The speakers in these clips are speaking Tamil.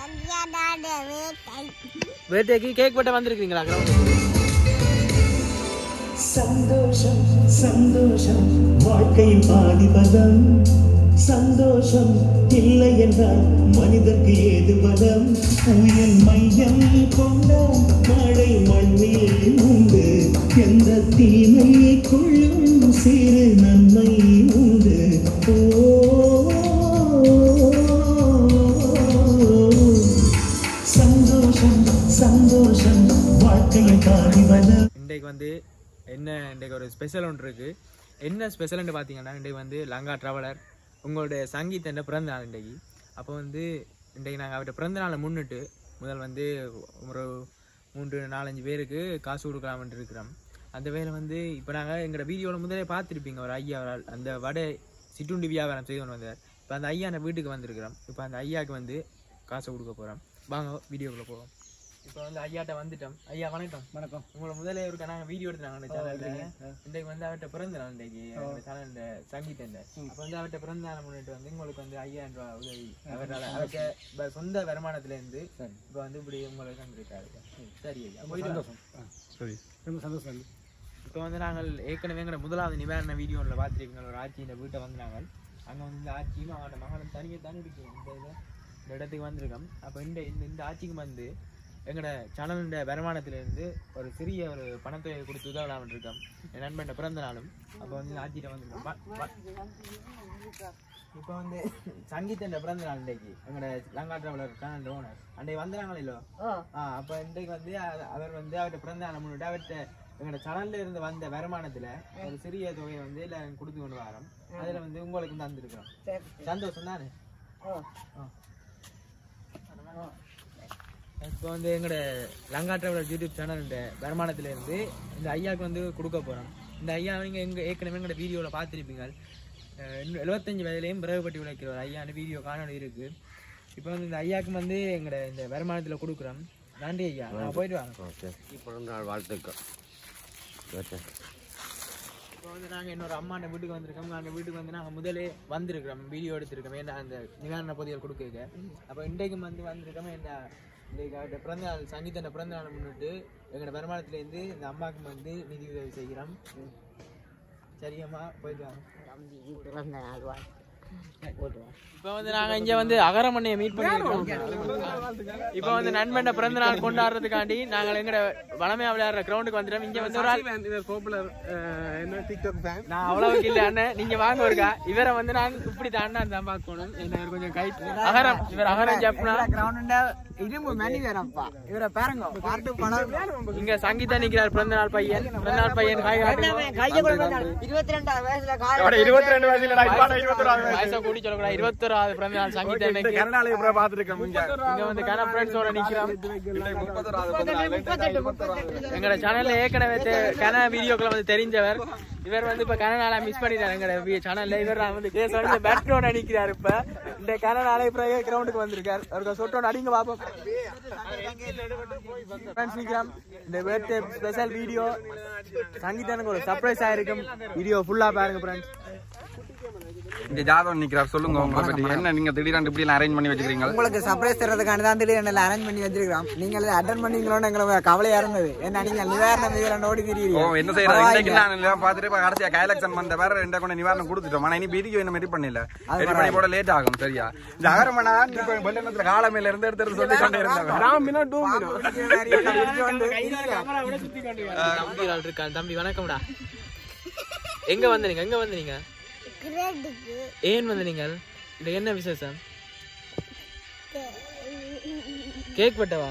வேட்டைக்கு கேக் வெட்ட வந்திருக்கீங்களா? சந்தோஷம் சந்தோஷம் வாழ்க்கையின் பாதிபதம். சந்தோஷம் இல்லை என்றால் மனிதர்க்கு ஏது பதம். புயல் மையம் கொண்ட மழை மண்ணில் உண்டு. எந்த தீமையை கொள்ளும் சிறு நன்மை உண்டு. சந்தோஷம் சந்தோஷம் வாழ்க்கையின் பாதிபதம். இன்றைக்கு வந்து என்ன, இன்றைக்கு ஒரு ஸ்பெஷல் ஒன்று இருக்குது. என்ன ஸ்பெஷல்னு பார்த்தீங்கன்னா, இன்றைக்கு வந்து லங்கா ட்ராவலர் உங்களுடைய சங்கீதண்ட பிறந்த நாள் இன்றைக்கு. அப்போ வந்து இன்றைக்கு நாங்கள் அவர்கிட்ட பிறந்த நாளை முன்னிட்டு முதல் வந்து ஒரு 3-4-5 பேருக்கு காசு கொடுக்கலாம்னு இருக்கிறோம். அந்த வேலை வந்து இப்போ நாங்கள் எங்களோட வீடியோவில் முதலே பார்த்துருப்பீங்க. ஒரு ஐயா அந்த வடை சிற்றுண்டி வியாபாரம் செய்து கொண்டு வந்தார். இப்போ அந்த ஐயா அந்த வீட்டுக்கு வந்திருக்கிறோம். இப்போ அந்த ஐயாவுக்கு வந்து காசை கொடுக்க போகிறோம். வாங்க வீடியோக்குள்ளே போவோம். இப்போ வந்து ஐயாட்ட வந்துட்டோம். ஐயா வணக்கம். வணக்கம். உங்களை முதல்ல இவருக்கு நாங்கள் வீடியோ எடுத்துனாங்க சேனலில். இன்றைக்கு வந்து அவர்கிட்ட பிறந்த நாள் இன்றைக்கு சேனலில் சங்கீதண்ட. அப்போ வந்து அவர்கிட்ட பிறந்த நாள் முன்னிட்டு வந்து உங்களுக்கு வந்து 5000 ரூபா உதவி அவரால் அவர்கிட்ட சொந்த வருமானத்துலேருந்து இப்போ வந்து இப்படி உங்களுக்கு தந்துருக்காரு. சரி ஐயா, சந்தோஷம். சரி, ரொம்ப சந்தோஷம். இப்போ வந்து நாங்கள் ஏற்கனவே எங்களோட முதலாவது நிவாரண வீடியோவில் பார்த்துருக்கீங்க. ஒரு ஆட்சி இந்த வீட்டை வந்து நாங்கள் அங்கே வந்து இந்த ஆட்சியும் அவனோட மகனும் தனியாக தானே இருக்கும். இந்த இடத்துக்கு வந்திருக்கோம். அப்போ இந்த ஆட்சிக்கு வந்து எங்களோட சேனலுடைய வருமானத்திலேருந்து ஒரு சிறிய ஒரு பணத்தை கொடுத்து உதவலாம்னு இருக்கோம். என் நண்பன் பிறந்த நாளும் அப்போ வந்து ஆட்சியிட்ட வந்துருக்கோம். இப்போ வந்து சங்கீதண்ட பிறந்த நாள் இன்றைக்கு எங்களோட லங்கா ட்ராவலர் சேனல் ஓனர் அன்றைக்கு வந்துடுறாங்களோ. அப்போ இன்றைக்கு வந்து அவர் வந்து அவர்கிட்ட பிறந்த நாள் முன்னிட்டு அவர்கிட்ட எங்களோட சேனல்ல இருந்து வந்த வருமானத்தில் ஒரு சிறிய தொகையை வந்து எல்லாரும் கொடுத்து கொண்டு வரோம். அதில் வந்து உங்களுக்கு தந்துருக்கிறோம். சந்தோஷம் தானே? இப்போ வந்து எங்களோட லங்கா ட்ராவலர் யூடியூப் சேனலோட வருமானத்திலேருந்து இந்த ஐயாவுக்கு வந்து கொடுக்க போகிறோம். இந்த ஐயா நீங்கள் ஏற்கனவே எங்களோட வீடியோவில் பார்த்துருப்பீங்க. 75 வயதிலையும் பிறகுபட்டி உழைக்கிற ஒரு ஐயான்னு வீடியோ காணொலி இருக்குது. இப்போ வந்து இந்த ஐயாவுக்கு வந்து எங்களோட இந்த வருமானத்தில் கொடுக்குறோம். நன்றி ஐயா, நான் போயிட்டு வாங்க. வாழ்த்துக்கள். இப்போ வந்து நாங்கள் இன்னொரு அம்மாண்ட வீட்டுக்கு வந்திருக்கோம். அந்த வீட்டுக்கு வந்து நாங்கள் முதலே வந்திருக்கிறோம், வீடியோ எடுத்திருக்கோம். ஏன்னா அந்த நிவாரண பொதிகள் கொடுக்க. அப்போ இன்றைக்கும் வந்து வந்திருக்கோம். என்ன இன்றைக்கு அவர்கிட்ட பிறந்த நாள் சங்கீதண்ட பிறந்த நாள் முன்னிட்டு எங்களோட வருமானத்துலேருந்து இந்த அம்மாவுக்கு வந்து நிதி உதவி செய்கிறோம். சரியம்மா, போயிட்டு வாங்க. இப்போ வந்து நாங்கள் இங்கே வந்து அகரமண்ணையை மீட் பண்ணியிருக்கோம். இப்போ வந்து நண்பண்ட பிறந்த நாள் கொண்டாடுறதுக்காண்டி நாங்கள் எங்களோட வளமையா விளையாடுற கிரவுண்டுக்கு வந்துட்டோம். இங்கே வந்து ஒரு நான் அவ்வளவுக்கு இல்லை அண்ணன், நீங்க வாங்க ஒருக்கா. இவரை வந்து நான் இப்படி தான் தான் பார்க்கணும். என்ன கொஞ்சம் கை அகரம், இவர் அகரம் ஜப்னா இவரை பாருங்க. இங்க சங்கீதா நிக்கிறார். பிறந்த நாள் பையன் 22 வயசை கூடி சொல்லக்கூடாது. 21வது பிறந்த நாள் சங்கீதா. இங்க வந்து கன ஃப்ரெண்ட்ஸோட நிக்கிறோம். எங்களோட சேனல்ல ஏற்கனவே கன வீடியோக்களை வந்து தெரிஞ்சவர். இவர் வந்து இப்ப கனநாளா மிஸ் பண்ணிட்டாரு எங்களோட சேனல்ல. இவர் வந்து கேஸ் பேட்டோட நிக்கிறாரு. இப்ப இந்த கனநாளை இப்ப கிரவுண்டுக்கு வந்திருக்காரு. அவருக்கு சொட்டோட அடிங்க பாப்போம். இந்த பர்த்டே ஸ்பெஷல் வீடியோ சங்கீதனுக்கு ஒரு சர்ப்ரைஸ் ஆயிருக்கும். வீடியோ ஃபுல்லா பாருங்க ஃப்ரெண்ட்ஸ். இந்த ஜாதகம் நிக்கிறார், சொல்லுங்க உங்களை பத்தி. என்ன நீங்க திடீர்னு இப்படி எல்லாம் அரேஞ்ச் பண்ணி வச்சிருக்கீங்க? உங்களுக்கு சர்ப்ரைஸ் தரதுக்காண்டி தான் திடீர்னு அரேஞ்ச் பண்ணி வச்சிருக்கோம். நீங்க அட்டன் பண்ணீங்களோன்னு எங்களுக்கு கவலையா இருந்தது. ஏன்னா நீங்க நிவாரணம் ஓடி தெரியுது. என்ன செய்யறது? இன்னைக்கு நான் பாத்துட்டு கடைசியா கைலக்ஷன் வந்த வேற 2 கொண்டு நிவாரணம் கொடுத்துட்டோம். ஆனா இனி வீதிக்கு என்ன மாதிரி பண்ணல, ரெடி பண்ணி போட லேட் ஆகும். சரியா? இந்த அகரமனா வெள்ளத்துல காலமையில இருந்து எடுத்து சொல்லி கொண்டே இருந்தாங்க. தம்பி வணக்கம்டா. எங்க வந்தீங்க? ஏன் வந்து நீங்கள் என்ன விசேஷம்? கேக் வெட்டவா?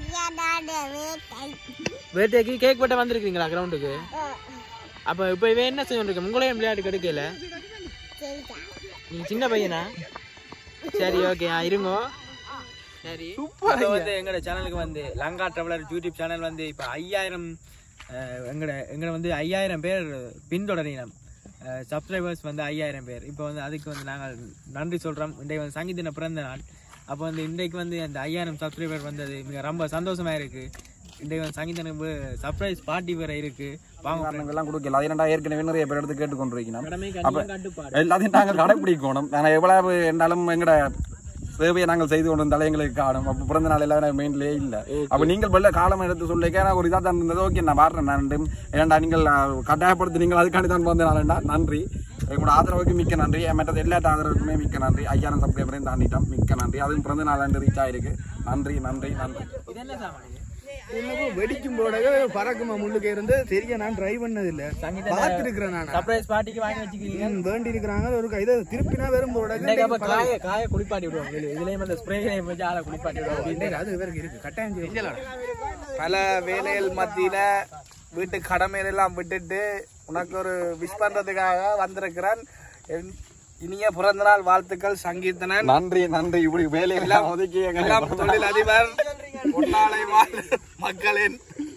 வேட்டைக்கு கேக் வெட்ட வந்திருக்கீங்களா கிரவுண்டுக்கு? அப்ப இப்ப இவன் என்ன செய்ய உங்களையும் விளையாட்டு கெடுக்கல? நீங்க சின்ன பையனா? சரி, ஓகே, இருங்கோ. சரி, வந்து எங்களோட சேனலுக்கு வந்து லங்கா ட்ராவலர் யூடியூப் சேனல் வந்து இப்ப 5000 எங்களை வந்து 5000 பேர் பின்தொடரினோம். சப்ஸ்கிரைபர்ஸ் வந்து 5000 பேர். இப்போ வந்து அதுக்கு வந்து நாங்கள் நன்றி சொல்கிறோம். இன்றைக்கு வந்து சங்கீதன பிறந்த நாள். அப்போ வந்து இன்றைக்கு வந்து அந்த 5000 சப்ஸ்கிரைபர் வந்தது மிக ரொம்ப சந்தோஷமாக இருக்குது. இன்றைக்கு வந்து சங்கீதனுக்கு சர்ப்ரைஸ் பார்ட்டி வேறு இருக்குது. வாங்க எல்லாம் கொடுக்கல. அது என்னடா ஏற்கனவே நிறைய பேர் எடுத்து கேட்டுக்கொண்டிருக்கணும். அப்போ எல்லாத்தையும் நாங்கள் கடைப்பிடிக்கணும். நாங்கள் எவ்வளவு என்னாலும் எங்களோட சேவையை நாங்கள் செய்து கொண்டு வந்தாலே எங்களுக்கு காணும். அப்போ பிறந்த நாள் எல்லாரும் மெயின்லேயே இல்லை. அப்போ நீங்கள் வெள்ள காலம் எடுத்து சொல்லிக்க நான் ஒரு இதாக தான் இருந்தது. ஓகே நான் பாடுறேன். நான் ஏன்டா நீங்கள் கட்டாயப்படுத்தி நீங்கள் அதுக்காண்டி தான் வந்த நாளா நன்றி. எங்களோட ஆதரவுக்கு மிக்க நன்றி. மற்றது எல்லா ஆதரவுக்குமே மிக்க நன்றி. 5000 சப்ஸ்கிரைபரையும் தாண்டிட்டோம். மிக்க நன்றி. அதுவும் பிறந்த நாளாண்டு ரீச் ஆயிருக்கு. நன்றி நன்றி நன்றி. வெடிக்கும் போட பறக்குமா முள்ளுக்கு இருந்து சரியா நான் ட்ரை பண்ணது இல்ல. பாத்துருக்கிறேன் நான். சர்ப்ரைஸ் பார்ட்டிக்கு வாங்கி வச்சுக்கிறீங்க. வேண்டி இருக்கிறாங்க ஒரு இதை திருப்பினா வெறும் போட காய குளிப்பாட்டி விடுவாங்க. இதுலயும் அந்த ஸ்ப்ரேகளையும் வச்சு ஆளை குளிப்பாட்டி விடுவாங்க. அது இவருக்கு இருக்கு கட்டாயம். பல வேலைகள் மத்தியில வீட்டு கடமையெல்லாம் விட்டுட்டு உனக்கு ஒரு விஷ் பண்றதுக்காக வந்திருக்கிறேன். இனிய பிறந்த நாள் வாழ்த்துக்கள் சங்கீதனன். நன்றி நன்றி. இப்படி வேலையெல்லாம் ஒதுக்கி எல்லாம் தொழில் அதிபர் பொன்னாலை வாழ் மக்களின்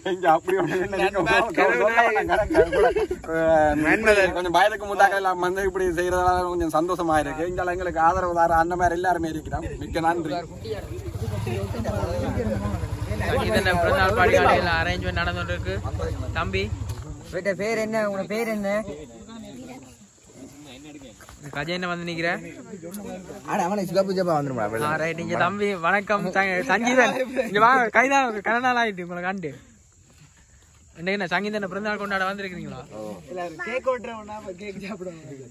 கொஞ்சம் பயத்துக்கு முந்தாக எல்லாம் வந்து இப்படி செய்யறதால கொஞ்சம் சந்தோஷமா இருக்கு. இங்க எங்களுக்கு ஆதரவு தார அந்த மாதிரி எல்லாருமே இருக்கிறோம். மிக்க நன்றி. பிறந்தநாள் பார்ட்டி அரேஞ்ச்மெண்ட் நடந்துட்டு இருக்கு. தம்பி பேர் என்ன? உங்க பேர் என்ன? கஜேன வந்து நிக்கிற வந்துடும். தம்பி வணக்கம் சங்கீதன். இங்க வாங்க. கைதான் கனநாள் ஆயிட்டு உங்களை கண்டு. என்ன சங்கீதன் பிறந்தநாள் கொண்டாட வந்திருக்கீங்களா? கேக் ஓட்டுறவனா கேக் சாப்பிடுவாங்க.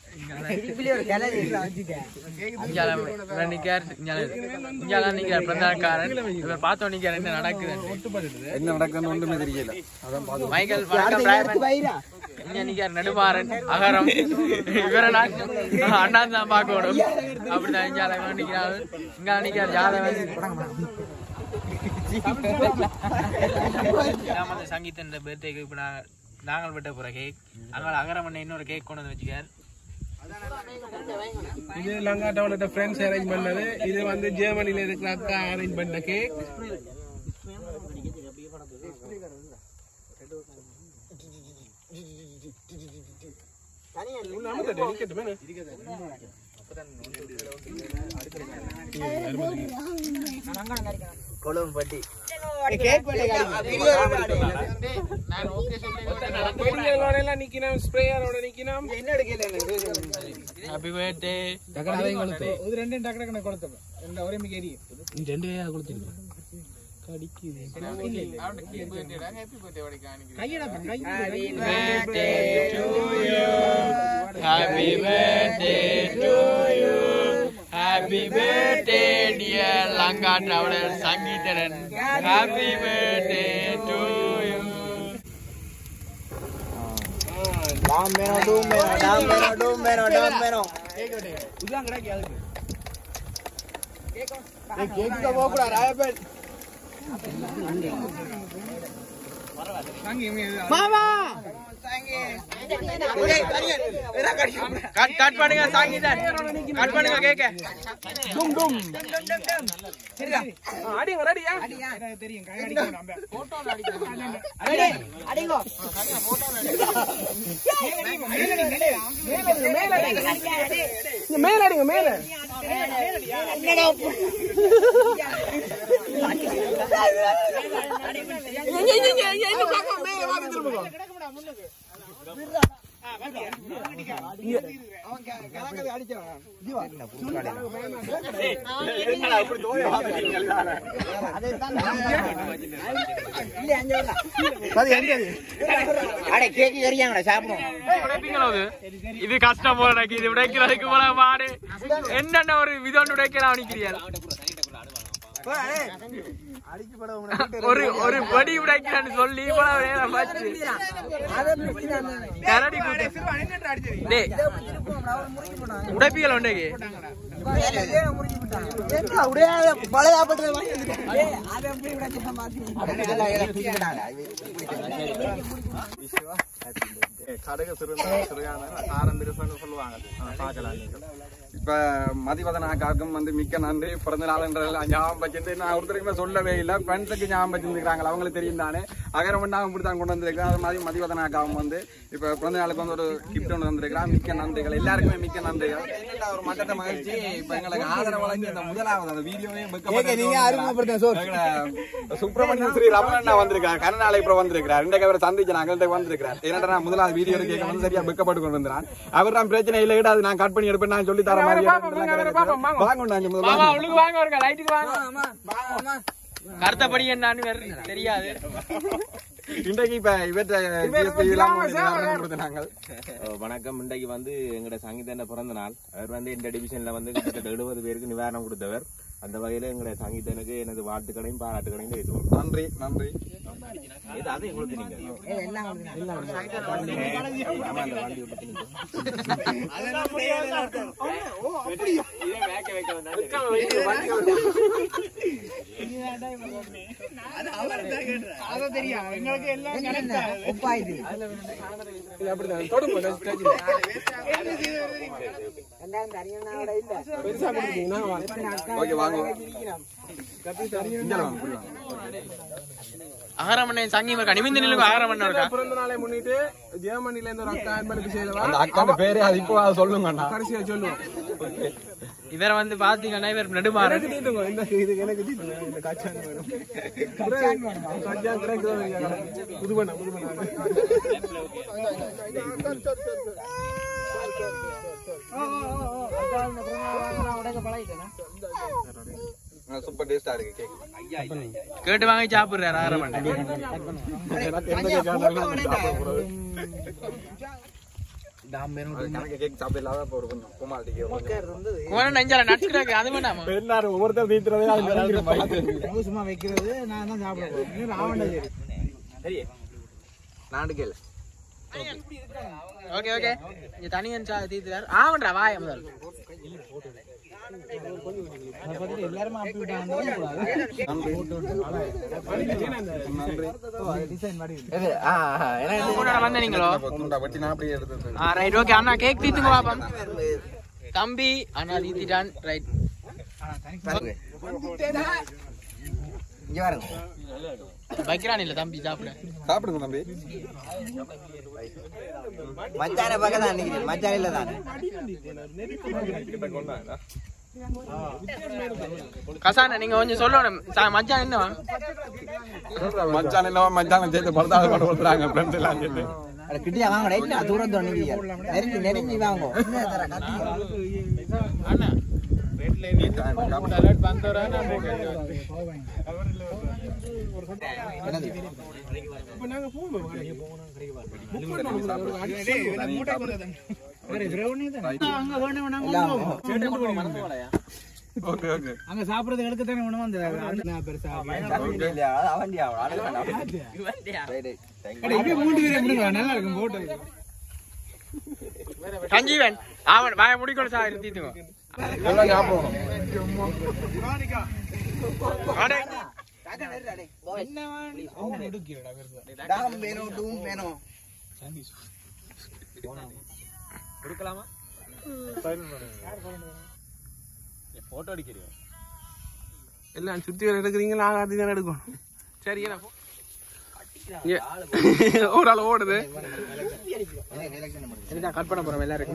பிறந்தநாள்காரன் இவர் பார்த்தோம். நீங்க என்ன நடக்குது என்ன நடக்குதுன்னு ஒன்றுமே தெரியல. மைக்கேல் நடுமாறன் அகரம் இவரை அண்ணா தான் பார்க்கணும். அப்படிதான் இங்க நிக்கிறார் ஜாதவன். சங்கீதன் பர்த்டேக்கு இப்ப நாங்கள் விட்ட போற கேக் அங்கே அகரம் இன்னொரு கேக் கொண்டு வந்து வச்சுக்கார். இது லங்காட்டோட ஃப்ரெண்ட்ஸ் அரேஞ்ச் பண்ணது. இது வந்து ஜெர்மனில இருக்கிற அக்கா அரேஞ்ச் பண்ண கேக். கொழும்பட்டி Happy birthday dear Lanka Traveler Sangeetharan. Happy birthday to you. Dam meno. இதுதான் கிடைக்கு அதுக்கு. கேக் தான் போகக்கூடா ராயப்பன். மாமா கட் பண்ணுங்க சாங்கிதான். கட் பண்ணுங்க கேக்க. டும் டும். சரியா? அடிங்க ரெடியா? தெரியும். கை அடிக்கணும் நம்ம. போட்டோல அடிக்கணும். அடிங்க. போட்டோல அடிங்க. மேல. என்னடா? என்ன பாக்க மேல வாங்க திரும்புங்க. அவன் கலக்கது அடிச்சான். ஜீவா என்னடா இப்படி தோய வாங்குறீங்க? அதேதான் இல்ல அஞ்சேடா. பாதி எங்கது? அட கேக் ஏறியாங்கடா சாப்பிடுவோம். இது கஷ்டம் போல எனக்கு. இது உடைக்கிறதுக்கு போல மாடு என்னென்ன ஒரு விதம் உடைக்கலாம் நினைக்கிறீங்க? ஒரு படி உடைக்கிறான்னு சொல்லி உடைப்பிகள் உண்டைக்கு கடுகு சிறுகான ஆரம்பிச்சு சொல்லுவாங்க. இப்ப மதிவதனாக்காக்கும் வந்து மிக்க நன்றி. பிறந்த நாள் ஞாபகம் வச்சிருந்து நான் ஒருத்தருக்குமே சொல்லவே இல்லை. ஃப்ரெண்ட்ஸுக்கு ஞாபகம் வச்சிருந்துக்கிறாங்க. அவங்களுக்கு தெரியும் தானே. அகரம் இப்படி தான் கொண்டு வந்திருக்கிறேன். அது மாதிரி மதிவதனாக்காவும் வந்து இப்ப பிறந்த நாளுக்கு வந்து ஒரு கிஃப்ட் ஒன்று வந்திருக்கிறான். மிக்க நன்றிகள் எல்லாருக்குமே. மிக்க நன்றிகள். ஒரு மட்டத்தை மகிழ்ச்சி. இப்ப எங்களுக்கு ஆதரவு வழங்கி அந்த முதலாவது அந்த வீடியோவே சுப்பிரமணியம் ஸ்ரீ ரமணா வந்திருக்காரு. கருணாலை இப்ப வந்திருக்கிறார். ரெண்டு பேரை சந்திச்சு நாங்கள் வந்திருக்கிறார். என்னடா முதலாவது வீடியோ கேட்க வந்து சரியா வெக்கப்பட்டு கொண்டு வந்தான். அவர் தான் பிரச்சனை இல்லை அது நான் கட் பண்ணி எடுப்பேன் நான் சொல்லி தர மாதிரி கருத்தப்படி என்னன்னு தெரியாது. இன்றைக்கு இப்ப இவற்றை வணக்கம். இன்றைக்கு வந்து எங்களோட சங்கீதன பிறந்த நாள். அவர் வந்து இந்த டிவிஷன்ல வந்து கிட்டத்தட்ட 70 பேருக்கு நிவாரணம் கொடுத்தவர். அந்த வகையில எங்களுடைய சங்கீதனுக்கு எனது வாழ்த்துக்களையும் பாராட்டுகளையும் தெரிவித்துவோம். நன்றி நன்றி. அது எங்களுக்கு நீங்க அகரமண்ணை சங்கீதம் நிமிந்து நிலுங்க. அகரமண்ண பிறந்த நாளை முன்னிட்டு ஜெர்மனில இருந்து ஒரு அக்கா அன்பளிப்பு செய்தவா. அந்த அக்காண்ட பேரே அது இப்போ சொல்லுங்க கடைசியா சொல்லுவோம். இவரை வந்து பாத்தீங்கன்னா இவர் நடுமாறு இது எனக்கு இந்த காட்சான் வரும். காட்சான் புதுமண சூப்பர் டேஸ்டா இருக்கு கேக். கேட்டு வாங்கி சாப்பிடுறாரு அகரமண்ண. கேக் சாப்பிடலாம் கொஞ்சம் குமாலிட்டிக்கு நெஞ்சால நட்ஸ்கிறாங்க. அது வேண்டாமா எல்லாரும் ஒவ்வொருத்தர் நீத்துறதே சும்மா வைக்கிறது நான் தான் சாப்பிடுவேன். நாடுகள் ஓகே ஓகே. இங்க தனியன் தீத்துறாரு. ஆவன்றா வாய முதல் எல்லாரும் வந்த நீங்களோ? ரைட் ஓகே அண்ணா கேக் தீத்துங்க பாப்போம். தம்பி அண்ணா தீத்திட்டான். ரைட் வைக்கிறான் இல்ல தம்பி சாப்பிட. சாப்பிடுங்க தம்பி. மச்சான பக்கம் தான் நிக்கிறேன். மச்சான் இல்ல தான் கசான நீங்க கொஞ்சம் சொல்லணும். மச்சான் என்னவா மச்சான் என்னவா மச்சான் சேர்த்து படுத்தாத பாடு கொடுக்குறாங்க ஃப்ரெண்ட்ஸ் எல்லாம் சேர்த்து. கிட்டியா வாங்க தூரம் தோணுங்க நெருங்கி வாங்க. அண்ணா அங்க சாப்பிடறதுக்கு எடுக்கத்தானே உணவு அந்த நல்லா இருக்கும் போட்டு சஞ்சீவன் அவன் வாய முடிக்கணும் சார் தீத்துங்க. கொடுக்கலாமா? போட்டோ அடிக்கிறீங்க எல்லாம் சுத்தி எடுக்கிறீங்களா? ஆகாதி தானே எடுக்கணும். சரி ஒரு ஆள் ஓடுது. கட் பண்ண போறோம் எல்லாருக்கும்.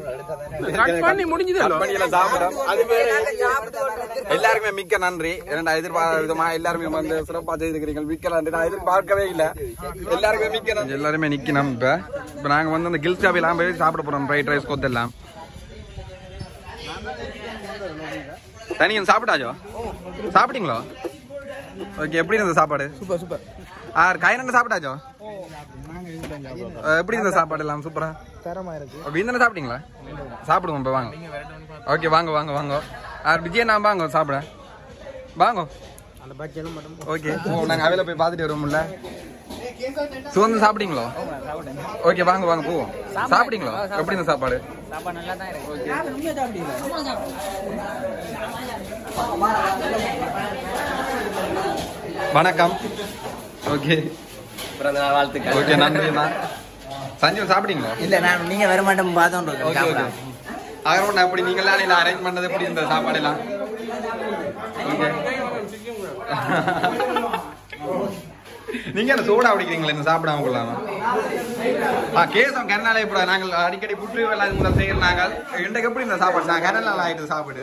எல்லாருக்குமே மிக்க நன்றி. எதிர்பார்த்த விதமா எல்லாருமே வந்து சிறப்பா செய்திருக்கிறீங்க. மிக்க நன்றி. நான் எதிர்பார்க்கவே இல்லை. எல்லாருமே மிக்க நன்றி. எல்லாருமே நிக்கணும். இப்ப நாங்க வந்து அந்த கில் ஸ்டாப் எல்லாம் போய் சாப்பிட போறோம். ஃப்ரைட் ரைஸ் கொத்தெல்லாம் தனியன் சாப்பிட்டாச்சோ? சாப்பிட்டீங்களோ? ஓகே. எப்படி இருந்த சாப்பாடு? Super super. கையனண்ட சாப்பிட்டாச்சோ? எப்படி இருந்த சாப்பாடு எல்லாம்? சூப்பரா தரமா இருக்கு. வீந்தானே சாப்பிட்டீங்களா? சாப்பிடுவோம் இப்ப வாங்க. ஓகே வாங்க வாங்க வாங்க. விஜய் நான் வாங்க சாப்பிட வாங்க. ஓகே நாங்க அவையில போய் பாத்துட்டு வருவோம்ல. சுகந்தம் சாப்பிட்டீங்களோ? ஓகே வாங்க வாங்க போவோம். சாப்பிட்டீங்களோ? எப்படி இந்த சாப்பாடு? வணக்கம். ஓகே வாழ்த்துக்கள். ஓகே நன்றிண்ணா. சஞ்சீவ் சாப்பிட்டீங்களா? இல்ல நான் நீங்க வர மாட்டோம் பார்த்தோம். அகரமண்ணா அப்படி நீங்களாம் அரேஞ்ச் பண்ணது எப்படி இந்த சாப்பாடு எல்லாம்? நீங்க என்ன சோடா குடிக்கிறீங்களா இந்த சாப்பிடாம கொள்ளாம? கேசம் கண்ணாலே இப்ப நாங்கள் அடிக்கடி புற்று எல்லாம் முதல் செய்யறோம். நாங்கள் இன்றைக்கு எப்படி இந்த சாப்பாடு நான் கண்ணால ஆயிட்டு சாப்பிடு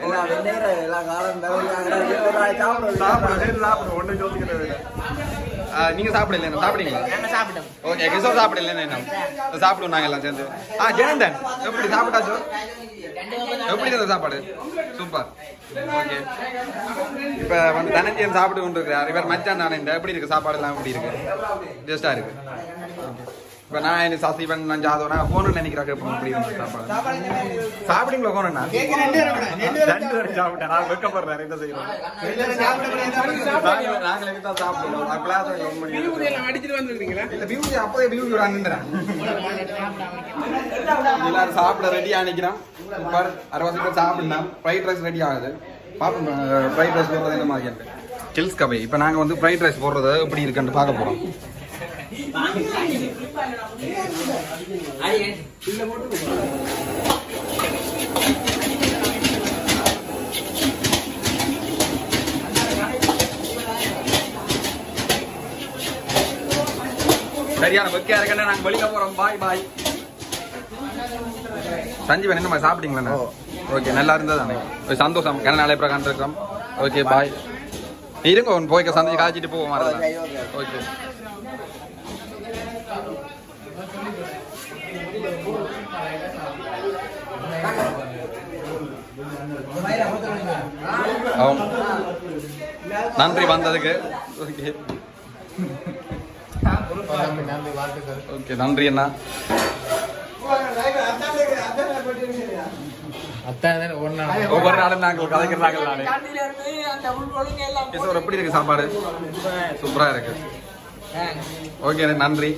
சாப்பிடுவோம் ஒன்றும் யோசிக்கிறது. நீங்க சாப்பிடல என்ன சாப்பிடுங்க நாங்க சாப்பிட்டோம். ஓகே கிஷோர் சாப்பிடல என்ன சாப்பிடுவோம் நாங்க எல்லாம் சேர்ந்து ஜெனந்தன் எப்படி சாப்பிட்டாச்சோ எப்படி இருந்த சாப்பாடு சூப்பர் ஓகே இப்ப வந்து தனஞ்சயன் சாப்பிட்டு கொண்டு இருக்கிறார் இவர் மச்சான் தானே இந்த எப்படி இருக்கு சாப்பாடு எல்லாம் எப்படி இருக்கு டேஸ்டா இருக்கு இப்ப நான் என்ன சசிவன் நான் ஜாதவனா போன நினைக்கிறாங்க இப்படி இருக்கு சாப்பாடு சாப்பிடுங்களா போனா ரெண்டு பேரும் சாப்பிட்டேன் நான் வெக்கப்படுறேன் என்ன செய்யணும் நாங்களே தான் சாப்பிடுவோம் அடிச்சுட்டு வந்துருக்கீங்களா இல்ல பியூட்டி அப்பவே பியூட்டி அண்ணுறேன் எல்லாரும் சாப்பிட ரெடியா நினைக்கிறோம் சூப்பர் 60 பேர் சாப்பிடலாம் ஃப்ரைட் ரைஸ் ரெடி ஆகுது பாப்போம் ஃப்ரைட் ரைஸ் போடுறது என்ன மாதிரி இருக்கு கில்ஸ் கபே இப்போ நாங்க வந்து ஃப்ரைட் ரைஸ் போடுறது எப்படி இருக்குன்னு பார்க்க போறோம் சரியான வெக்கையா இருக்கேன்னா நாங்க வெளியில போறோம் பாய் பாய் சஞ்சீவன் என்ன சாப்பிட்டீங்களா ஓகே நல்லா இருந்தது தானே சந்தோஷம் ஏன்னா நாளை பிரகாரம் இருக்கிறோம் ஓகே பாய் இருங்க ஒன்று போய்க்க சந்தையை காய்ச்சிட்டு போவோம் ஓகே நன்றி வந்ததுக்கு ஓகே ஓகே நன்றி அண்ணா ஒவ்வொரு நாளும் நாங்கள் கதைக்கிறாங்க எப்படி இருக்கு சாப்பாடு சூப்பரா இருக்கு ஓகே நன்றி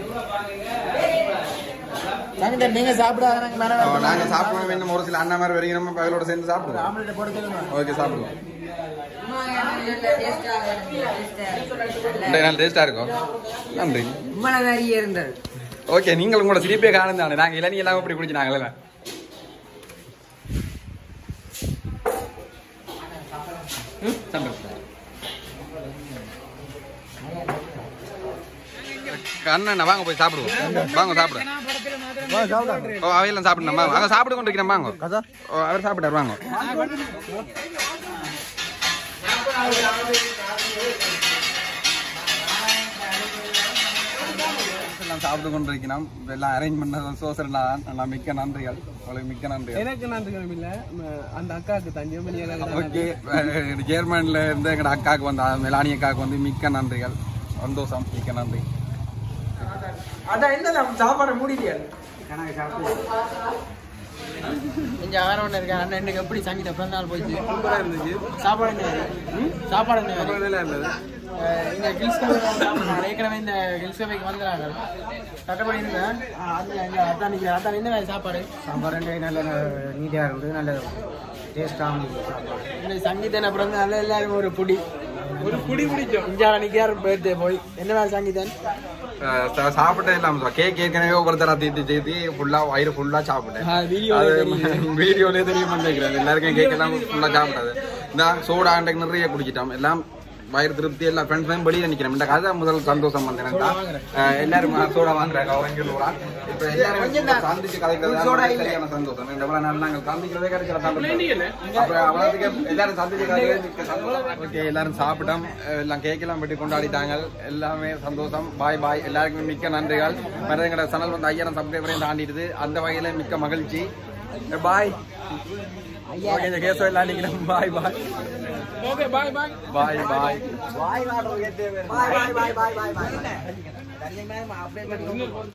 நீங்க சாப்பிடாத நாங்க சாப்பிடுவோம் இன்னும் ஒரு சில அண்ணா மாதிரி வரைக்கும் நம்ம பகலோட சேர்ந்து சாப்பிடுவோம் ஓகே சாப்பிடுவோம் நல்ல டேஸ்டா இருக்கும் நன்றி ஓகே நீங்கள் உங்களோட சிரிப்பே காணும் தானே நாங்க இளநீ எல்லாம் இப்படி குடிச்சு நாங்களே அண்ணா வாங்க போய் சாப்பிடுவோம் வாங்க சாப்பிடு ஓ அவையெல்லாம் சாப்பிடணுமா வாங்க சாப்பிட்டு கொண்டு இருக்கிறேன் வாங்க அவர் சாப்பிட்டாரு வாங்க எல்லாம் சாப்பிட்டு கொண்டு இருக்கிறோம் எல்லாம் அரேஞ்ச் பண்ண சோசர் நான் மிக்க நன்றிகள் உங்களுக்கு மிக்க நன்றிகள் எனக்கு நன்றிகள் இல்ல அந்த அக்காவுக்கு தஞ்சை ஓகே ஜெர்மன்ல இருந்து எங்க அக்காவுக்கு வந்த மெலானி அக்காவுக்கு வந்து மிக்க நன்றிகள் சந்தோஷம் மிக்க நன்றி அதான் என்ன சாப்பாடு மூடிட்டியா இங்க ஆரவன் இருக்க அண்ணன் இன்னைக்கு எப்படி சங்கீத பிறந்த நாள் போயிடுச்சு சூப்பரா இருந்துச்சு சாப்பாடு என்ன சாப்பாடு என்ன இருந்தது இந்த கில்ஸ் கபே ஏற்கனவே இந்த கில்ஸ் கபேக்கு வந்துடுறாங்க கட்டப்படி இருந்தேன் அதான் அதான் என்ன சாப்பாடு சாப்பாடு நல்ல நீட்டாக இருந்தது நல்ல டேஸ்டாக இருந்தது இந்த சங்கீதனை பிறந்த நாள் எல்லாரும் ஒரு புடி பிடிச்சோம் இஞ்சால நிக்காரு பர்த்டே போய் என்ன சங்கீதன் சாப்பிட்டே இல்லாம கேக் ஏற்கனவே ஒவ்வொருத்தரா தீர்த்து ஃபுல்லா வயிறு ஃபுல்லா சாப்பிட்டேன் வீடியோலயே தெரியும் நினைக்கிறேன் எல்லாருக்கும் கேக் எல்லாம் ஃபுல்லா சாப்பிடாது இந்த சோடா அண்டைக்கு நிறைய குடிச்சிட்டோம் எல்லாம் வயிறு திருப்தி எல்லாம் ஃப்ரெண்ட்ஸ் வெளியே நிக்கிறேன் இந்த கதை முதல் சந்தோஷம் வந்தேன் எல்லாரும் சோடா வாங்குறாங்க இப்ப எல்லாரும் சந்திச்சு கதைக்கிறது சரியான சந்தோஷம் இந்த நாள் நாங்கள் சந்திக்கிறதே கிடைக்கிற சந்தோஷம் எல்லாரும் சந்திச்சு ஓகே எல்லாரும் சாப்பிட்டோம் எல்லாம் கேக் எல்லாம் வெட்டி கொண்டாடிட்டாங்க எல்லாமே சந்தோஷம் பாய் பாய் எல்லாருக்குமே மிக்க நன்றிகள் எங்களோட சேனல் வந்து 5000 சப்ஸ்கிரைபரையும் தாண்டிடுது அந்த வகையில மிக்க மகிழ்ச்சி பாய் ஓகே கேசோ எல்லாம் நிக்கிறோம் பாய் பாய் ஓகே பாய் பாய் பாய் பாய் பாய் பாய் பாய் பாய் பாய் பாய்